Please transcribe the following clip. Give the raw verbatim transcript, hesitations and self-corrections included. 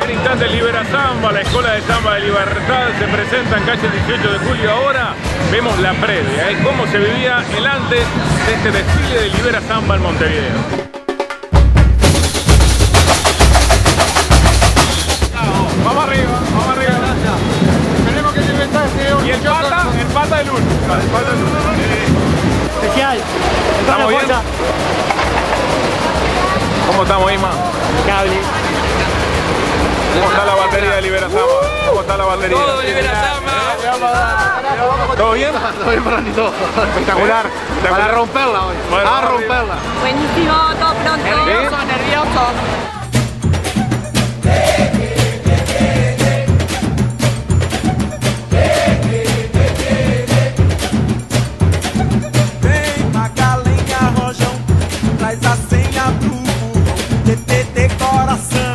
En instantes Libera Samba, la Escuela de Samba de Libertad se presenta en calle dieciocho de julio. Ahora vemos la previa, ¿eh? Cómo se vivía el antes de este desfile de Libera Samba en Montevideo. Vamos arriba, vamos arriba. Tenemos que inventar este. Y el pata, el pata de luz. El pata de luz. Especial. ¿Estamos bien? ¿Cómo estamos, Isma? Cable. ¿Cómo está la batería de Libera Samba? ¿Cómo está la batería? Todo Libera Samba. ¿Todo bien? Todo bien, Fernandito. Espectacular. Para romperla hoy. Bueno, a romperla. Buenísimo, todo pronto. Nervioso, nervioso. Vem Macalenha, Rojão, traz a senha pro burrão, T T T coração.